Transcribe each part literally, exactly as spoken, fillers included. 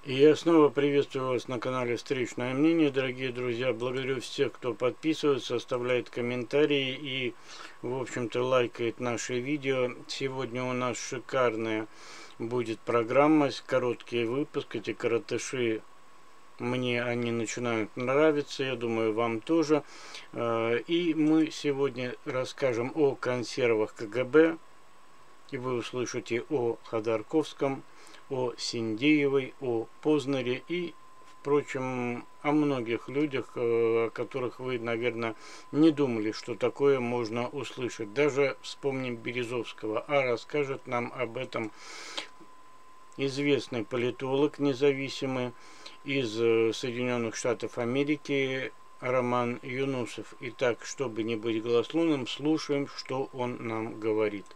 И я снова приветствую вас на канале Встречное мнение, дорогие друзья. Благодарю всех, кто подписывается, оставляет комментарии и, в общем-то, лайкает наши видео. Сегодня у нас шикарная будет программа, короткий выпуск. Эти коротыши, мне они начинают нравиться, я думаю, вам тоже. И мы сегодня расскажем о консервах КГБ, и вы услышите о Ходорковском, о Синдеевой, о Познере и, впрочем, о многих людях, о которых вы, наверное, не думали, что такое можно услышать. Даже вспомним Березовского, а расскажет нам об этом известный политолог независимый из Соединенных Штатов Америки Роман Юнусов. Итак, чтобы не быть голословным, слушаем, что он нам говорит.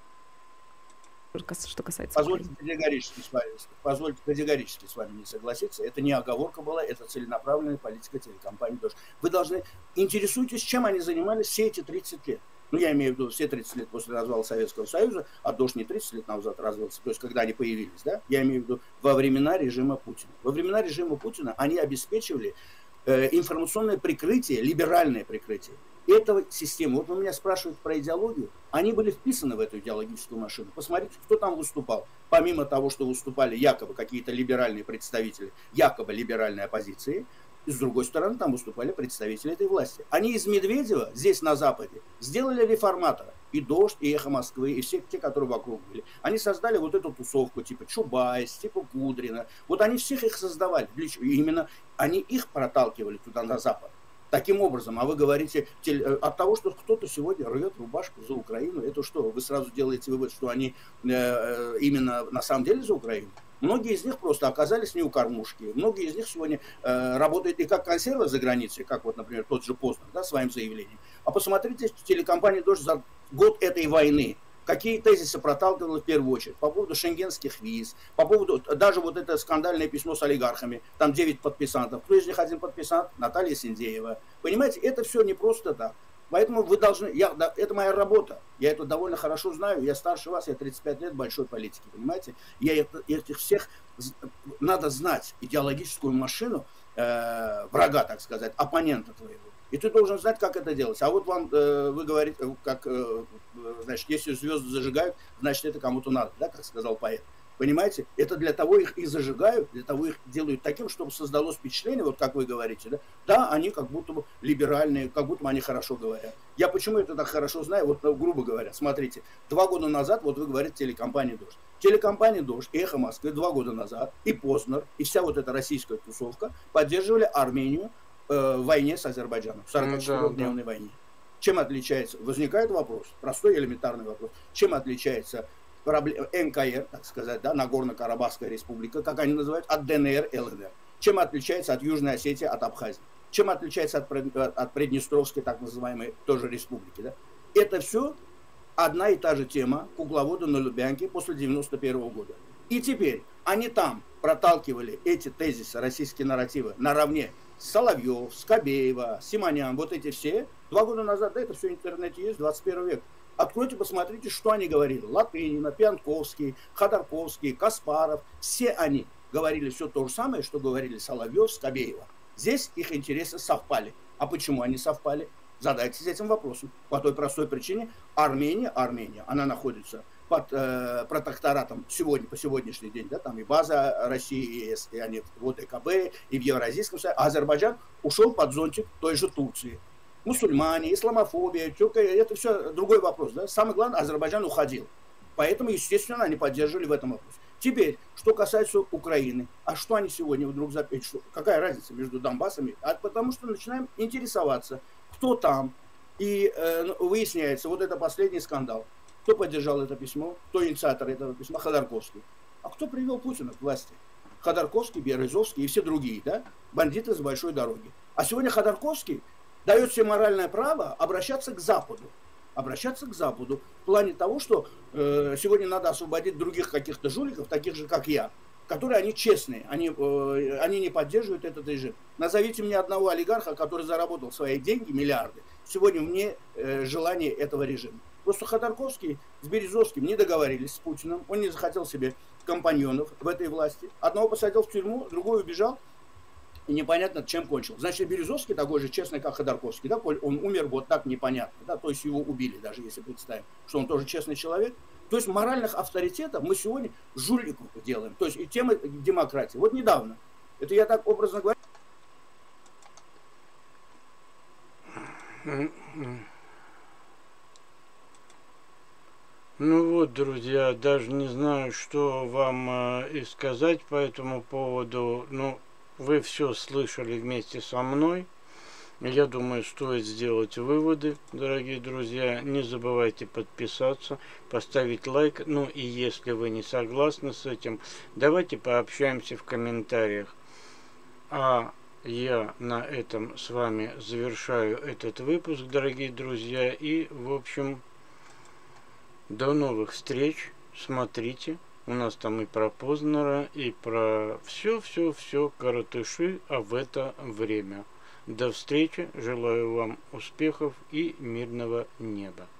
Что касается Позвольте категорически с вами, позвольте категорически с вами не согласиться. Это не оговорка была, это целенаправленная политика телекомпании «Дождь». Вы должны интересуйтесь, чем они занимались все эти тридцать лет. Ну, я имею в виду все тридцать лет после развала Советского Союза, а «Дождь» не тридцать лет назад развался, то есть когда они появились, да? Я имею в виду во времена режима Путина. Во времена режима Путина они обеспечивали э, информационное прикрытие, либеральное прикрытие этого системы. Вот вы меня спрашиваете про идеологию. Они были вписаны в эту идеологическую машину. Посмотрите, кто там выступал. Помимо того, что выступали якобы какие-то либеральные представители, якобы либеральной оппозиции, и с другой стороны там выступали представители этой власти. Они из Медведева, здесь на Западе, сделали реформатора. И «Дождь», и «Эхо Москвы», и все те, которые вокруг были. Они создали вот эту тусовку, типа Чубайс, типа Кудрина. Вот они всех их создавали. И именно они их проталкивали туда, на Запад. Таким образом, а вы говорите, от того, что кто-то сегодня рвет рубашку за Украину, это что? Вы сразу делаете вывод, что они э, именно на самом деле за Украину? Многие из них просто оказались не у кормушки. Многие из них сегодня э, работают и как консервы за границей, как вот, например, тот же Познер, да, своим заявлением. А посмотрите телекомпанию «Дождь» за год этой войны. Какие тезисы проталкивали в первую очередь по поводу шенгенских виз, по поводу даже вот это скандальное письмо с олигархами, там девять подписантов. Кто из них один подписант? Наталья Синдеева. Понимаете, это все не просто так. Поэтому вы должны, я, да, это моя работа, я это довольно хорошо знаю, я старше вас, я тридцать пять лет большой политики, понимаете? Я это, этих всех, надо знать идеологическую машину э, врага, так сказать, оппонента твоего. И ты должен знать, как это делать. А вот вам, э, вы говорите, как, э, значит, если звезды зажигают, значит, это кому-то надо, да, как сказал поэт. Понимаете? Это для того их и зажигают, для того их делают таким, чтобы создалось впечатление, вот как вы говорите, да, да, они как будто бы либеральные, как будто бы они хорошо говорят. Я почему это так хорошо знаю? Вот, грубо говоря, смотрите, два года назад, вот вы говорите, телекомпания «Дождь». Телекомпания «Дождь», «Эхо Москвы» два года назад, и Познер, и вся вот эта российская тусовка поддерживали Армению в войне с Азербайджаном, в сорокачетырёхдневной войне. Чем отличается, возникает вопрос, простой элементарный вопрос, чем отличается проблема, эн ка эр, так сказать, да, Нагорно-Карабахская республика, как они называют, от дэ эн эр, эл эн эр, чем отличается от Южной Осетии, от Абхазии, чем отличается от, от Приднестровской, так называемой, тоже республики, да? Это все одна и та же тема кукловода на Лубянке после девяносто первого года. И теперь они там проталкивали эти тезисы, российские нарративы наравне Соловьев, Скобеева, Симонян, вот эти все, два года назад, да, это все в интернете есть, двадцать первый век. Откройте, посмотрите, что они говорили. Латынина, Пьянковский, Ходорковский, Каспаров, все они говорили все то же самое, что говорили Соловьев, Скобеева. Здесь их интересы совпали. А почему они совпали? Задайтесь этим вопросом. По той простой причине, Армения, Армения, она находится под э, протекторатом сегодня, по сегодняшний день, да, там и база России, и ЕС, и они в о дэ ка бэ, и в Евразийском Союзе, а Азербайджан ушел под зонтик той же Турции. Мусульмане, исламофобия, только это все другой вопрос, да. Самое главное, Азербайджан уходил. Поэтому, естественно, они поддерживали в этом вопросе. Теперь, что касается Украины, а что они сегодня вдруг запели, что, какая разница между Донбассами? А потому что начинаем интересоваться, кто там, и э, выясняется, вот это последний скандал. Кто поддержал это письмо? Кто инициатор этого письма? Ходорковский. А кто привел Путина к власти? Ходорковский, Березовский и все другие, да? Бандиты с большой дороги. А сегодня Ходорковский дает себе моральное право обращаться к Западу. Обращаться к Западу в плане того, что э, сегодня надо освободить других каких-то жуликов, таких же, как я, которые они честные, они, э, они не поддерживают этот режим. Назовите мне одного олигарха, который заработал свои деньги, миллиарды, сегодня вне э, желания этого режима. Просто Ходорковский с Березовским не договорились с Путиным, он не захотел себе компаньонов в этой власти. Одного посадил в тюрьму, другой убежал, и непонятно, чем кончил. Значит, Березовский такой же честный, как Ходорковский, да, коль он умер вот так непонятно, да, то есть его убили, даже если представим, что он тоже честный человек. То есть моральных авторитетов мы сегодня жуликов делаем. То есть и тема демократии. Вот недавно, это я так образно говорю. Ну вот, друзья, даже не знаю, что вам э, и сказать по этому поводу. Ну, вы все слышали вместе со мной. Я думаю, стоит сделать выводы, дорогие друзья. Не забывайте подписаться, поставить лайк. Ну и если вы не согласны с этим, давайте пообщаемся в комментариях. А я на этом с вами завершаю этот выпуск, дорогие друзья. И, в общем, до новых встреч. Смотрите. У нас там и про Познера, и про все-все-все коротыши, а в это время. До встречи. Желаю вам успехов и мирного неба.